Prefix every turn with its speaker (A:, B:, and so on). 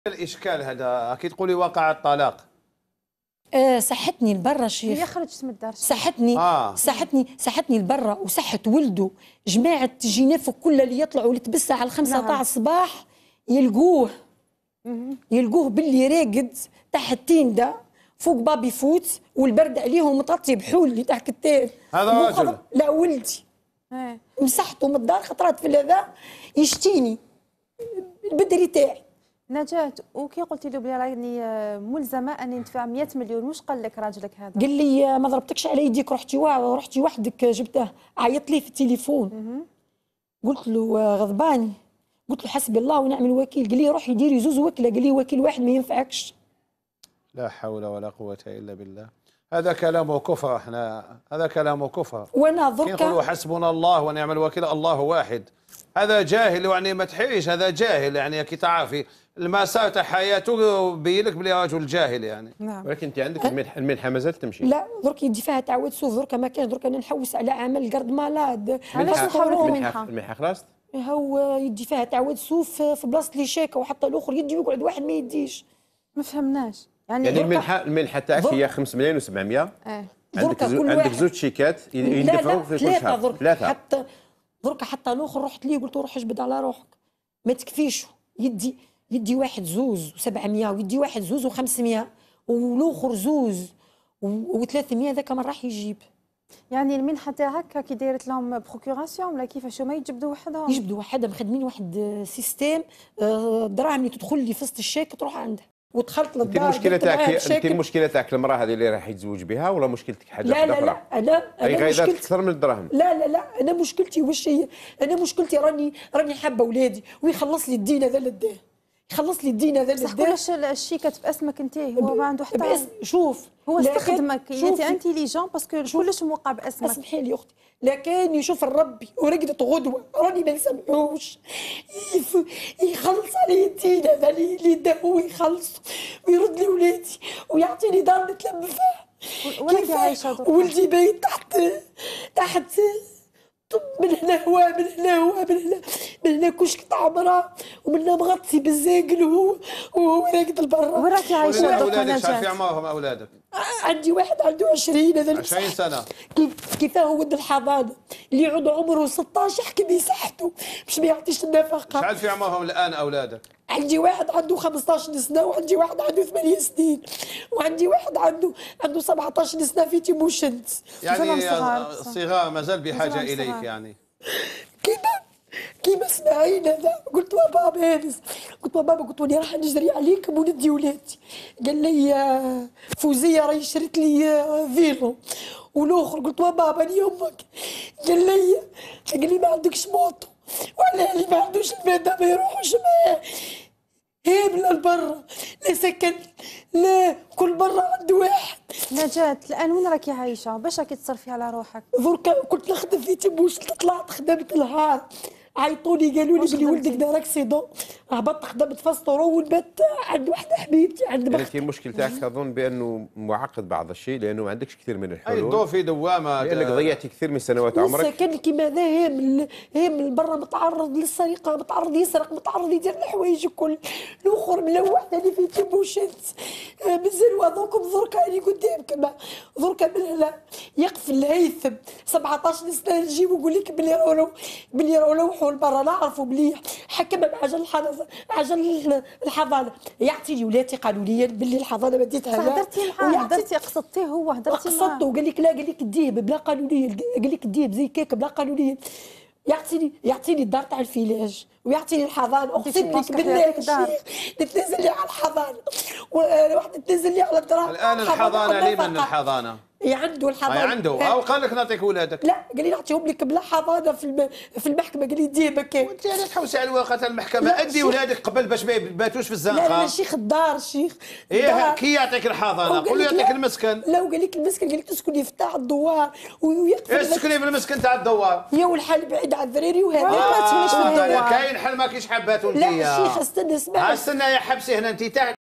A: الاشكال هذا اكيد تقولي وقع الطلاق.
B: صحتني لبرا شيخ.
C: هي خرجت من الدار.
B: صحتني لبرا وصحت ولده. جماعه جينيفو كلها اللي يطلعوا اللي تبسها على 5 تاع الصباح يلقوه باللي راقد تحت تيندا فوق بابي يفوت والبرد عليهم مططي بحول اللي تحت التين.
A: هذا راجل؟
B: لا ولدي. مسحته من الدار خطرات في هذا يشتيني البدري تاعي.
C: نجاة، وكي قلتي له بلي راني ملزمه اني ندفع 100 مليون، واش قال لك راجلك هذا؟
B: قال لي ما ضربتكش على يديك، رحتي وحدك جبته. عيط لي في التليفون. قلت له غضباني، قلت له حسبي الله ونعم الوكيل. قال لي روحي ديري زوز وكله. قال لي وكيل واحد ما ينفعكش.
A: لا حول ولا قوة إلا بالله. هذا كلامه كفر. احنا هذا كلامه كفر.
B: وانا دركا
A: نقولوا حسبنا الله ونعم الوكيل، الله واحد. هذا جاهل يعني ما تحيش، هذا جاهل يعني كي تعرفي المسار تاع حياته بينك بلي رجل جاهل يعني.
C: نعم.
D: ولكن انت عندك المنحه مازال تمشي.
B: لا درك يدي فيها تعود سوف. درك ما كاش. درك انا نحوس على عمل قرد مالاد.
C: علاش تحولت
D: المنحه خلاص؟
B: هو يدي فيها تعود سوف في بلاصه اللي شاكه، وحتى الاخر يدي ويقعد واحد ما يديش.
C: ما فهمناش
D: يعني المنحه تاعك هي 5 مليون و700. عندك زوج شيكات يدفعوا في كل شهر. ثلاثه
B: حتى درك حتى الاخر رحت ليه قلت له روح اجبد على روحك ما تكفيش. يدي واحد زوز و700 ويدي واحد زوز و500 والاخر زوز و300. ذاك من راح يجيب.
C: يعني المنحه تاعك كي دايرت لهم بروكوراسيون ولا كيفاش هما يجبدوا وحدهم؟
B: يجبدوا وحدهم. مخدمين واحد سيستيم الدراهم اللي تدخل لي في وسط الشيك تروح عندها. ودخلت للدار.
D: المشكله تاعك المراه هذه اللي راح يتزوج بها ولا مشكلتك حاجه
B: لا
D: اخرى؟
B: لا انا
D: مشكلتي اكثر من الدراهم.
B: لا انا مشكلتي واش هي؟ انا مشكلتي راني حابه اولادي ويخلص لي الدين هذا للدين. يخلص لي الدين هذا للدين.
C: صح كلش الشيكات باسمك انت، هو ما عنده حتى
B: شوف
C: هو استخدمك. انت انتيليجون باسكو كلش موقع باسمك.
B: اسمحي لي اختي، لكن يشوف الربي ورقدت غدوه راني ما نسمعوش يخلص علي الدين هذا اللي داو ويخلص ويرد لي ولادي ويعطيني دار نتلم فيها.
C: وين عايشه
B: ولدي باين تحت من هنا هو من هنا كشك عمره ومن هنا مغطي بالزاقل وهو راقد لبرا.
C: وين راكي عايشه دوكا نجاة؟
A: شحال في عمرهم اولادك؟
B: عندي واحد عنده 20 هذا
A: 20 سنه.
B: كيفاه ولد الحضانه اللي يعود عمره 16 يحكي بصحته باش ما يعطيش النفقه.
A: شحال في عمرهم الان اولادك؟
B: عندي واحد عنده 15 سنه وعندي واحد عنده 8 سنين وعندي واحد عنده 17 سنه في تيموشنت.
A: يعني صغار مازال بحاجه اليك يعني.
B: كيما اسماعيل هذا قلت له بابا هانس، قلت له بابا قلت له راح نجري عليكم وندي ولادي. قال لي فوزيه راهي شريت لي فيلو. والاخر قلت له بابا اني امك. قال لي ما عندكش موطو ولا اللي ما عندوش الماده ما يروحوش معاه. هابله لبرا لا سكن لا كل مره عنده واحد.
C: نجاة الان وين راكي عايشه؟ باش راكي تصرفي على روحك؟
B: دركا كنت نخدم في تيموش، طلعت خدمت نهار عيطوني قالوا لي بلي ولدك دار اكسيدون. هبطت خدمت في سطورو ونبات عند وحده حبيبتي عند بختي.
D: لكن المشكل تاعك اظن بانه معقد بعض الشيء لانه ما عندكش كثير من الحلول.
A: اي دور في دوامه
D: لانك ضيعتي كثير من سنوات عمرك.
B: ساكن كيما هذا هي برا متعرض للسرقه، متعرض يسرق، متعرض يدير الحوايج الكل. الاخر ملوح ثاني في تيموشنت مازال هذوكم دركا راني قدامكم. دركا من هنا يقفل الهيثم 17 سنه نجي ونقول لك بلي روحوا لبرا. نعرفوا مليح حكم بعجل الحضانه يعطي لي ولاتي قالوا لي باللي الحضانه ما ديتها.
C: هضرتي معاه؟ هضرتي قصدتيه هو؟ هضرتي معاه؟
B: قصدته قال لك لا، قال لك الديب بلا قانونيه، قال لك الديب زي كيك بلا قانونيه. يعطيني الدار تاع الفيلاج ويعطيني الحضانه. اقسم لك بالله تنزل لي على الحضانه وواحده تنزل لي على الدار.
A: الان الحضانه لمن الحضانه؟
B: عنده الحضانه.
A: عنده او قال لك نعطيك ولادك؟
B: لا قال لي نعطيهم لك بلا حضانه في المحكمه. قال لي دير هكاك.
A: وانت يعني تحوسي على ورقه المحكمه. ادي ولادك قبل باش ما يباتوش في الزنقه.
B: لا شيخ الدار شيخ.
A: ايه كي يعطيك الحضانه قول له يعطيك المسكن.
B: لا وقال لك المسكن، قال لك تسكني في تاع الدوار ويقفل.
A: ايه تسكني في المسكن تاع الدوار؟
B: يا والحال بعيد على الذراري وهذا
C: ما تسكنيش في الدوار.
A: كاين حل ما كيش حباتو انت.
B: لا شيخ استنى اسمع.
A: استنى يا حبسي هنا انت